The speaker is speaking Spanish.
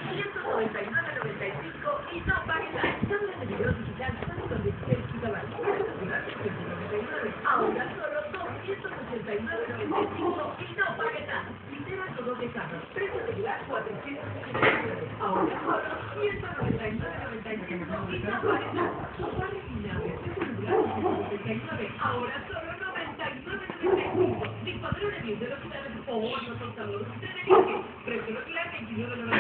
199.95 y no pagues nada. Tablet de video digital solo con 16 GB. Ahora solo 289.95 y no pagues nada. Literal con doble carro. Precio regular 469. Ahora solo 199.95 y no pagues nada. Original. Precio regular 469. Ahora solo 99.95. Licuadora de 10 velocidades o horno tostador de leche. Precio regular 29.99.